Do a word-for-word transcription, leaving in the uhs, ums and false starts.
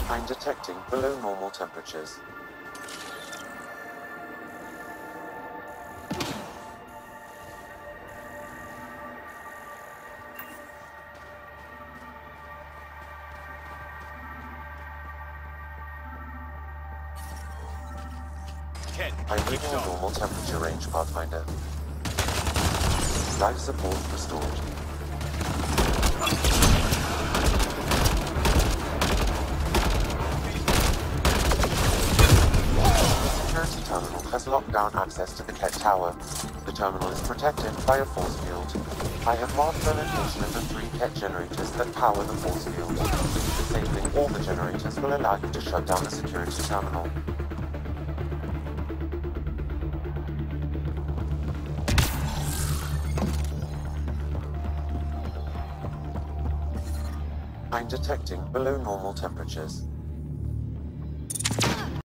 I'm detecting below normal temperatures. Ken, I'm keep within a going. normal temperature range, Pathfinder. Life support restored. The security terminal has locked down access to the Keck Tower. The terminal is protected by a force field. I have marked the location of the three Keck generators that power the force field. Disabling all the generators will allow you to shut down the security terminal. I'm detecting below normal temperatures.